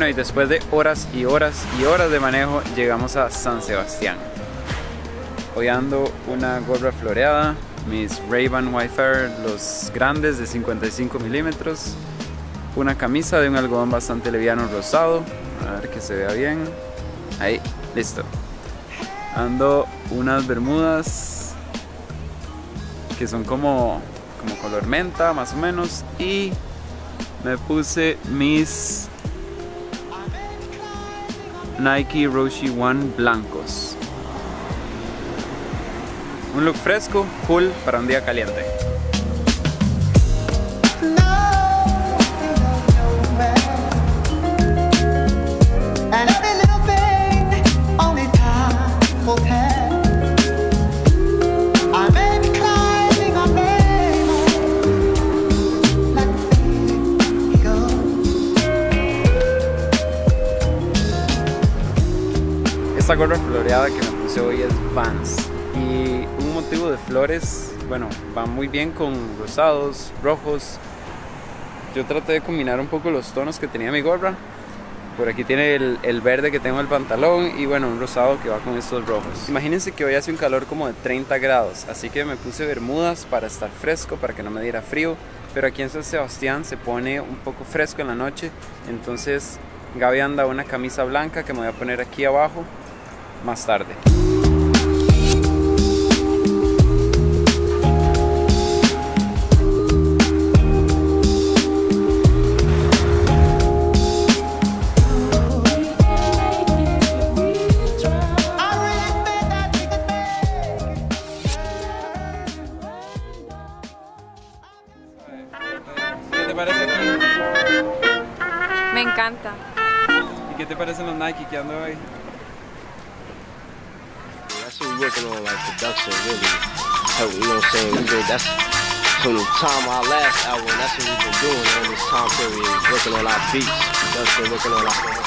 Bueno, y después de horas y horas y horas de manejo, llegamos a San Sebastián. Hoy ando una gorra floreada, mis Ray-Ban Wayfarer, los grandes de 55 milímetros, una camisa de un algodón bastante liviano rosado, a ver que se vea bien, ahí, listo. Ando unas bermudas que son como color menta más o menos, y me puse mis Nike Roshe One blancos. Un look fresco, cool para un día caliente. Esta gorra floreada que me puse hoy es Vans, y un motivo de flores, bueno, va muy bien con rosados, rojos. Yo traté de combinar un poco los tonos que tenía mi gorra. Por aquí tiene el verde que tengo en el pantalón y bueno, un rosado que va con estos rojos. Imagínense que hoy hace un calor como de 30 grados, así que me puse bermudas para estar fresco, para que no me diera frío. Pero aquí en San Sebastián se pone un poco fresco en la noche, entonces Gaby anda una camisa blanca que me voy a poner aquí abajo más tarde. ¿Qué te parece aquí? Me encanta. ¿Y qué te parecen los Nike que ando hoy? That's what we're working on, like production, really. So, you know what I'm saying? That's from the time our last album, that's what we've been doing on this time period, working on our beats, production, working on our...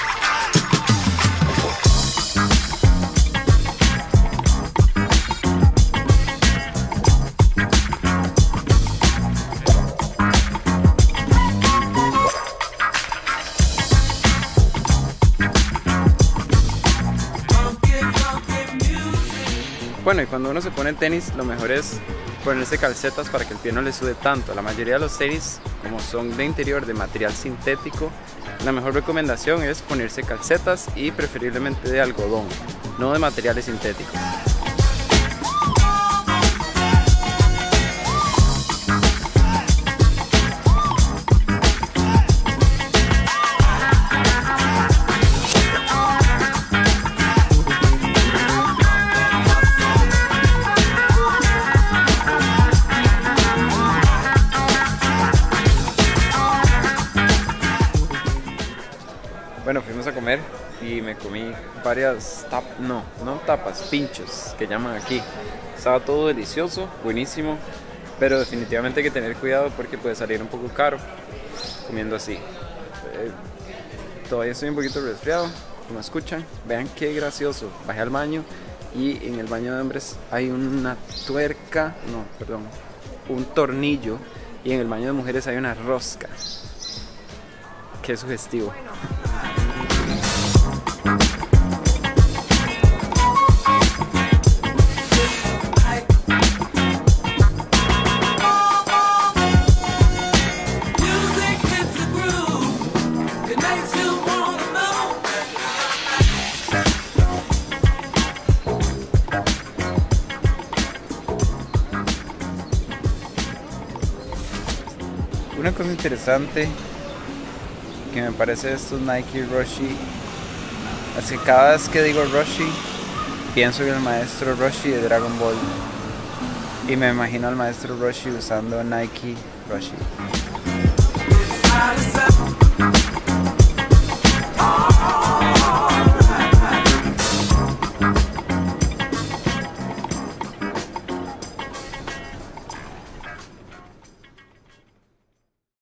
Bueno, y cuando uno se pone tenis, lo mejor es ponerse calcetas para que el pie no le sude tanto. La mayoría de los tenis, como son de interior de material sintético, la mejor recomendación es ponerse calcetas y preferiblemente de algodón, no de materiales sintéticos. Bueno, fuimos a comer y me comí varias tapas, pinchos que llaman aquí. Estaba todo delicioso, buenísimo, pero definitivamente hay que tener cuidado porque puede salir un poco caro comiendo así. Todavía estoy un poquito resfriado, como escuchan. Vean qué gracioso. Bajé al baño y en el baño de hombres hay una tuerca, un tornillo, y en el baño de mujeres hay una rosca. Qué sugestivo. Una cosa interesante que me parece de estos Nike Roshe es que cada vez que digo Roshe pienso en el maestro Roshi de Dragon Ball y me imagino al maestro Roshi usando Nike Roshe.